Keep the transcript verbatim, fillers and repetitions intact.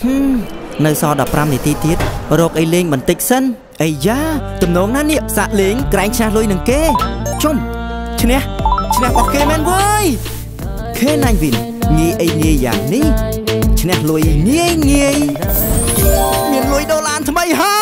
នៅសល់ដប់ប្រាំនាទីទៀតរកអីលេងបន្តិចសិនអីយ៉ាទំនងណានេះសាក់លេងក្រែងឈ្នះលុយនឹងគេជុំឈ្នះឈ្នះរបស់គេមែនវើយខេណាញ់វិញងាយអីងាយយ៉ាងនេះឈ្នះលុយងាយងាយមានលុយដុល្លារថ្មីហើ